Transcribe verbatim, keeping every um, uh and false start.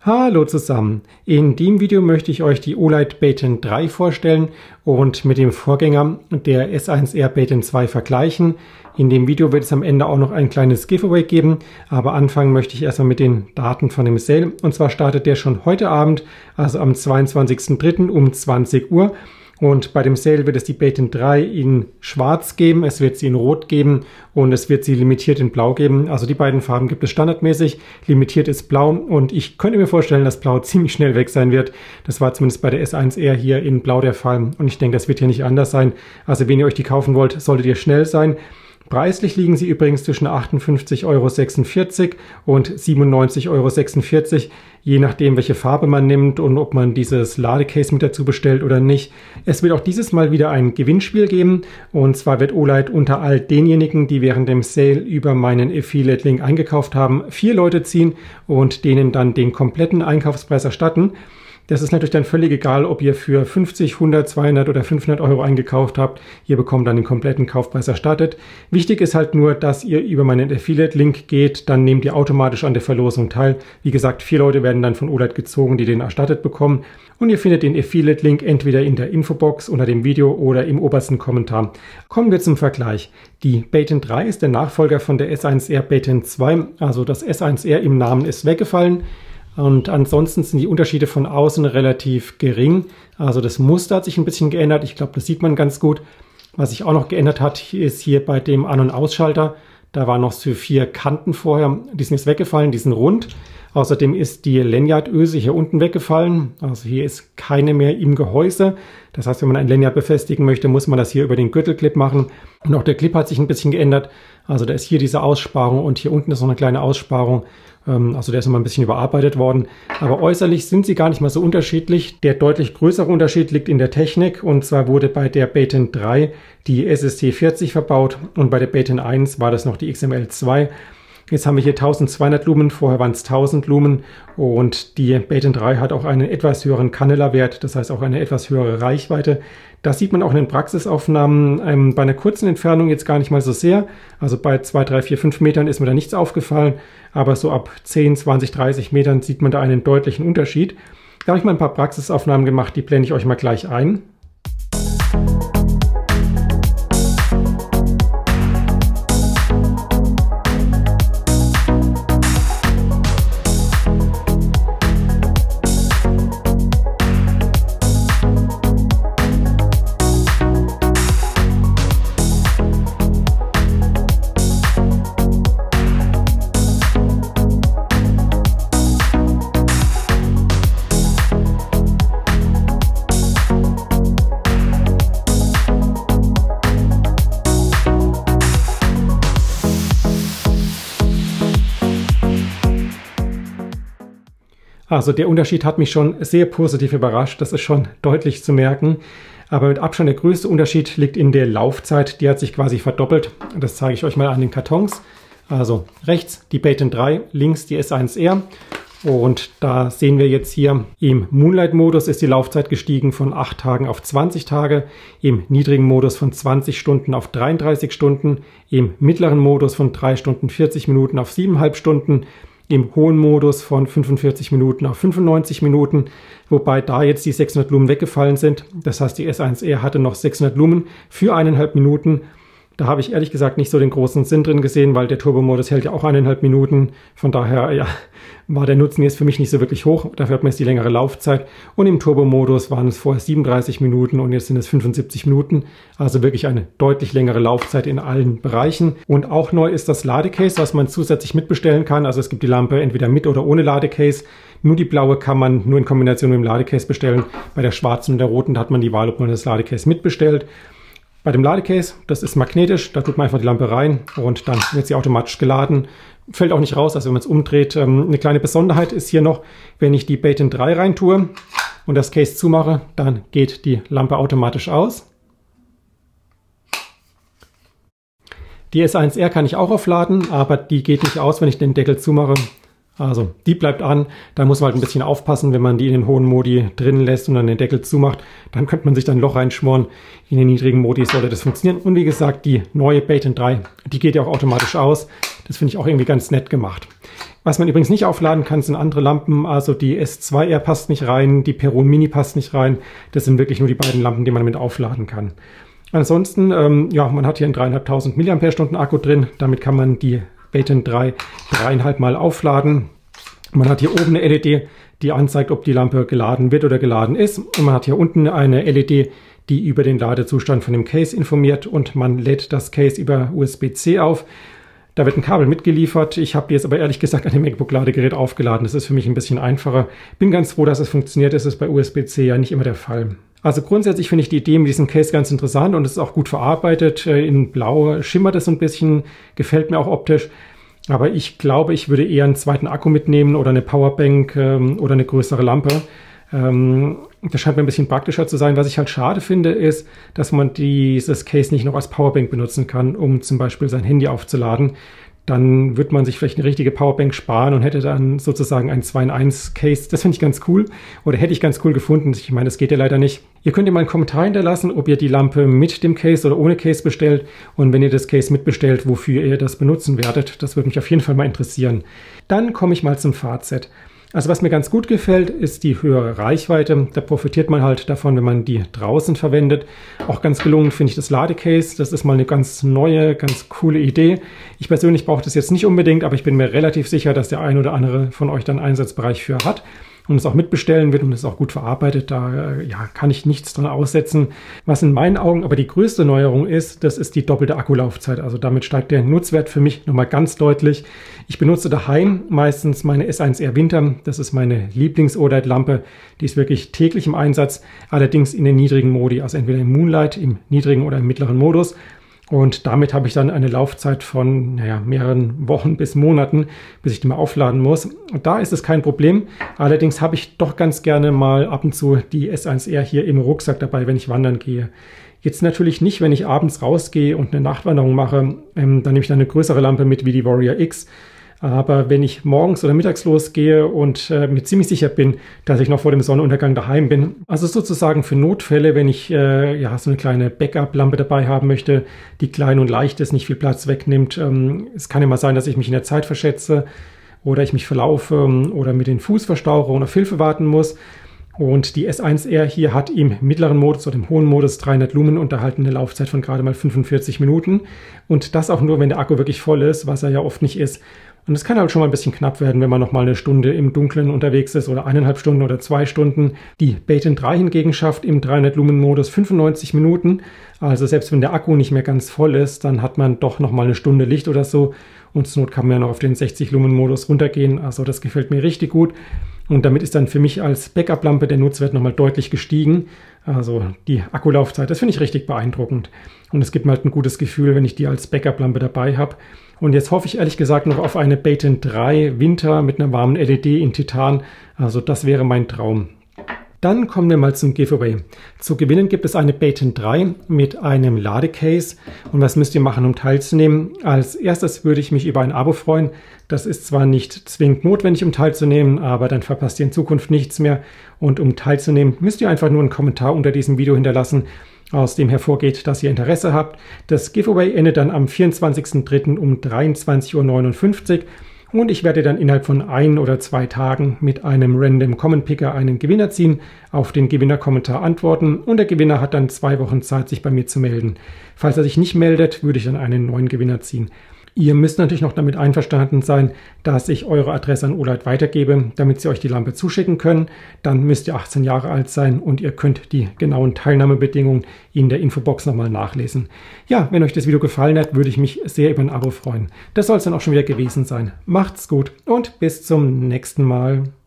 Hallo zusammen, in dem Video möchte ich euch die Olight Baton drei vorstellen und mit dem Vorgänger der S eins R Baton zwei vergleichen. In dem Video wird es am Ende auch noch ein kleines Giveaway geben, aber anfangen möchte ich erstmal mit den Daten von dem Sale. Und zwar startet der schon heute Abend, also am zweiundzwanzigsten dritten um zwanzig Uhr. Und bei dem Sale wird es die Baton drei in Schwarz geben, es wird sie in Rot geben und es wird sie limitiert in Blau geben. Also die beiden Farben gibt es standardmäßig. Limitiert ist Blau und ich könnte mir vorstellen, dass Blau ziemlich schnell weg sein wird. Das war zumindest bei der S eins R hier in Blau der Fall und ich denke, das wird hier nicht anders sein. Also wenn ihr euch die kaufen wollt, solltet ihr schnell sein. Preislich liegen sie übrigens zwischen achtundfünfzig Euro sechsundvierzig und siebenundneunzig Euro sechsundvierzig, je nachdem, welche Farbe man nimmt und ob man dieses Ladecase mit dazu bestellt oder nicht. Es wird auch dieses Mal wieder ein Gewinnspiel geben und zwar wird Olight unter all denjenigen, die während dem Sale über meinen Affiliate-Link eingekauft haben, vier Leute ziehen und denen dann den kompletten Einkaufspreis erstatten. Das ist natürlich dann völlig egal, ob ihr für fünfzig, hundert, zweihundert oder fünfhundert Euro eingekauft habt. Ihr bekommt dann den kompletten Kaufpreis erstattet. Wichtig ist halt nur, dass ihr über meinen Affiliate-Link geht, dann nehmt ihr automatisch an der Verlosung teil. Wie gesagt, vier Leute werden dann von Olight gezogen, die den erstattet bekommen. Und ihr findet den Affiliate-Link entweder in der Infobox unter dem Video oder im obersten Kommentar. Kommen wir zum Vergleich. Die Baton drei ist der Nachfolger von der S eins R Baton zwei, also das S eins R im Namen ist weggefallen. Und ansonsten sind die Unterschiede von außen relativ gering. Also das Muster hat sich ein bisschen geändert. Ich glaube, das sieht man ganz gut. Was sich auch noch geändert hat, ist hier bei dem An- und Ausschalter. Da waren noch so vier Kanten vorher. Die sind jetzt weggefallen, die sind rund. Außerdem ist die Lanyardöse hier unten weggefallen. Also hier ist keine mehr im Gehäuse. Das heißt, wenn man ein Lanyard befestigen möchte, muss man das hier über den Gürtelclip machen. Und auch der Clip hat sich ein bisschen geändert. Also da ist hier diese Aussparung und hier unten ist noch eine kleine Aussparung. Also der ist immer ein bisschen überarbeitet worden. Aber äußerlich sind sie gar nicht mal so unterschiedlich. Der deutlich größere Unterschied liegt in der Technik. Und zwar wurde bei der Baton drei die S S T vierzig verbaut und bei der Baton eins war das noch die X M L zwei. Jetzt haben wir hier eintausendzweihundert Lumen, vorher waren es tausend Lumen und die Baton drei hat auch einen etwas höheren Kannelerwert, das heißt auch eine etwas höhere Reichweite. Das sieht man auch in den Praxisaufnahmen ähm, bei einer kurzen Entfernung jetzt gar nicht mal so sehr. Also bei zwei, drei, vier, fünf Metern ist mir da nichts aufgefallen, aber so ab zehn, zwanzig, dreißig Metern sieht man da einen deutlichen Unterschied. Da habe ich mal ein paar Praxisaufnahmen gemacht, die blende ich euch mal gleich ein. Also der Unterschied hat mich schon sehr positiv überrascht, das ist schon deutlich zu merken. Aber mit Abstand der größte Unterschied liegt in der Laufzeit, die hat sich quasi verdoppelt. Das zeige ich euch mal an den Kartons. Also rechts die Baton drei, links die S eins R. Und da sehen wir jetzt hier, im Moonlight-Modus ist die Laufzeit gestiegen von acht Tagen auf zwanzig Tage, im niedrigen Modus von zwanzig Stunden auf dreiunddreißig Stunden, im mittleren Modus von drei Stunden vierzig Minuten auf siebeneinhalb Stunden, im hohen Modus von fünfundvierzig Minuten auf fünfundneunzig Minuten, wobei da jetzt die sechshundert Lumen weggefallen sind. Das heißt, die S eins R hatte noch sechshundert Lumen für eineinhalb Minuten. Da habe ich ehrlich gesagt nicht so den großen Sinn drin gesehen, weil der Turbo-Modus hält ja auch eineinhalb Minuten. Von daher ja, war der Nutzen jetzt für mich nicht so wirklich hoch. Dafür hat man jetzt die längere Laufzeit. Und im Turbo-Modus waren es vorher siebenunddreißig Minuten und jetzt sind es fünfundsiebzig Minuten. Also wirklich eine deutlich längere Laufzeit in allen Bereichen. Und auch neu ist das Ladecase, was man zusätzlich mitbestellen kann. Also es gibt die Lampe entweder mit oder ohne Ladecase. Nur die blaue kann man nur in Kombination mit dem Ladecase bestellen. Bei der schwarzen und der roten da hat man die Wahl, ob man das Ladecase mitbestellt. Bei dem Ladecase, das ist magnetisch, da tut man einfach die Lampe rein und dann wird sie automatisch geladen. Fällt auch nicht raus, also wenn man es umdreht. Eine kleine Besonderheit ist hier noch, wenn ich die Baton drei rein tue und das Case zumache, dann geht die Lampe automatisch aus. Die S eins R kann ich auch aufladen, aber die geht nicht aus, wenn ich den Deckel zumache. Also die bleibt an, da muss man halt ein bisschen aufpassen, wenn man die in den hohen Modi drin lässt und dann den Deckel zumacht, dann könnte man sich dann ein Loch reinschmoren. In den niedrigen Modi sollte das funktionieren. Und wie gesagt, die neue Baton drei, die geht ja auch automatisch aus. Das finde ich auch irgendwie ganz nett gemacht. Was man übrigens nicht aufladen kann, sind andere Lampen. Also die S zwei R passt nicht rein, die Peron Mini passt nicht rein. Das sind wirklich nur die beiden Lampen, die man damit aufladen kann. Ansonsten, ähm, ja, man hat hier einen dreieinhalbtausend Milliampere-Stunden Akku drin. Damit kann man die Baton drei dreieinhalb Mal aufladen. Man hat hier oben eine L E D, die anzeigt, ob die Lampe geladen wird oder geladen ist. Und man hat hier unten eine L E D, die über den Ladezustand von dem Case informiert. Und man lädt das Case über U S B C auf. Da wird ein Kabel mitgeliefert. Ich habe die jetzt aber ehrlich gesagt an dem MacBook-Ladegerät aufgeladen. Das ist für mich ein bisschen einfacher. Bin ganz froh, dass es funktioniert. Das ist bei U S B C ja nicht immer der Fall. Also grundsätzlich finde ich die Idee mit diesem Case ganz interessant und es ist auch gut verarbeitet. In Blau schimmert es so ein bisschen, gefällt mir auch optisch. Aber ich glaube, ich würde eher einen zweiten Akku mitnehmen oder eine Powerbank ähm, oder eine größere Lampe. Ähm, das scheint mir ein bisschen praktischer zu sein. Was ich halt schade finde, ist, dass man dieses Case nicht noch als Powerbank benutzen kann, um zum Beispiel sein Handy aufzuladen. Dann wird man sich vielleicht eine richtige Powerbank sparen und hätte dann sozusagen ein zwei in eins Case. Das finde ich ganz cool oder hätte ich ganz cool gefunden. Ich meine, das geht ja leider nicht. Ihr könnt ja mal einen Kommentar hinterlassen, ob ihr die Lampe mit dem Case oder ohne Case bestellt und wenn ihr das Case mitbestellt, wofür ihr das benutzen werdet. Das würde mich auf jeden Fall mal interessieren. Dann komme ich mal zum Fazit. Also was mir ganz gut gefällt, ist die höhere Reichweite. Da profitiert man halt davon, wenn man die draußen verwendet. Auch ganz gelungen finde ich das Ladecase. Das ist mal eine ganz neue, ganz coole Idee. Ich persönlich brauche das jetzt nicht unbedingt, aber ich bin mir relativ sicher, dass der ein oder andere von euch dann einen Einsatzbereich für hat und es auch mitbestellen wird und es auch gut verarbeitet. Da ja, kann ich nichts dran aussetzen. Was in meinen Augen aber die größte Neuerung ist, das ist die doppelte Akkulaufzeit. Also damit steigt der Nutzwert für mich nochmal ganz deutlich. Ich benutze daheim meistens meine S eins R Winter. Das ist meine Lieblings-O L E D-Lampe. Die ist wirklich täglich im Einsatz, allerdings in den niedrigen Modi, also entweder im Moonlight, im niedrigen oder im mittleren Modus. Und damit habe ich dann eine Laufzeit von naja, mehreren Wochen bis Monaten, bis ich die mal aufladen muss. Und da ist es kein Problem. Allerdings habe ich doch ganz gerne mal ab und zu die S eins R hier im Rucksack dabei, wenn ich wandern gehe. Jetzt natürlich nicht, wenn ich abends rausgehe und eine Nachtwanderung mache. Ähm, dann nehme ich dann eine größere Lampe mit wie die Warrior X. Aber wenn ich morgens oder mittags losgehe und äh, mir ziemlich sicher bin, dass ich noch vor dem Sonnenuntergang daheim bin, also sozusagen für Notfälle, wenn ich äh, ja so eine kleine Backup-Lampe dabei haben möchte, die klein und leicht ist, nicht viel Platz wegnimmt. Ähm, es kann ja mal sein, dass ich mich in der Zeit verschätze oder ich mich verlaufe ähm, oder mit den Fuß verstauche und auf Hilfe warten muss. Und die S eins R hier hat im mittleren Modus oder im hohen Modus dreihundert Lumen und erhalten eine Laufzeit von gerade mal fünfundvierzig Minuten. Und das auch nur, wenn der Akku wirklich voll ist, was er ja oft nicht ist. Und es kann halt schon mal ein bisschen knapp werden, wenn man noch mal eine Stunde im Dunkeln unterwegs ist oder eineinhalb Stunden oder zwei Stunden. Die Baton drei hingegen schafft im dreihundert Lumen Modus fünfundneunzig Minuten. Also selbst wenn der Akku nicht mehr ganz voll ist, dann hat man doch noch mal eine Stunde Licht oder so. Und zur Not kann man ja noch auf den sechzig Lumen Modus runtergehen. Also das gefällt mir richtig gut. Und damit ist dann für mich als Backup-Lampe der Nutzwert nochmal deutlich gestiegen. Also die Akkulaufzeit, das finde ich richtig beeindruckend. Und es gibt mir halt ein gutes Gefühl, wenn ich die als Backup-Lampe dabei habe. Und jetzt hoffe ich ehrlich gesagt noch auf eine Baton drei Winter mit einer warmen L E D in Titan. Also das wäre mein Traum. Dann kommen wir mal zum Giveaway. Zu gewinnen gibt es eine Baton drei mit einem Ladecase. Und was müsst ihr machen, um teilzunehmen? Als erstes würde ich mich über ein Abo freuen. Das ist zwar nicht zwingend notwendig, um teilzunehmen, aber dann verpasst ihr in Zukunft nichts mehr. Und um teilzunehmen, müsst ihr einfach nur einen Kommentar unter diesem Video hinterlassen, aus dem hervorgeht, dass ihr Interesse habt. Das Giveaway endet dann am vierundzwanzigsten dritten um dreiundzwanzig Uhr neunundfünfzig. Und ich werde dann innerhalb von ein oder zwei Tagen mit einem Random Comment Picker einen Gewinner ziehen, auf den Gewinnerkommentar antworten und der Gewinner hat dann zwei Wochen Zeit, sich bei mir zu melden. Falls er sich nicht meldet, würde ich dann einen neuen Gewinner ziehen. Ihr müsst natürlich noch damit einverstanden sein, dass ich eure Adresse an Olight weitergebe, damit sie euch die Lampe zuschicken können. Dann müsst ihr achtzehn Jahre alt sein und ihr könnt die genauen Teilnahmebedingungen in der Infobox nochmal nachlesen. Ja, wenn euch das Video gefallen hat, würde ich mich sehr über ein Abo freuen. Das soll es dann auch schon wieder gewesen sein. Macht's gut und bis zum nächsten Mal.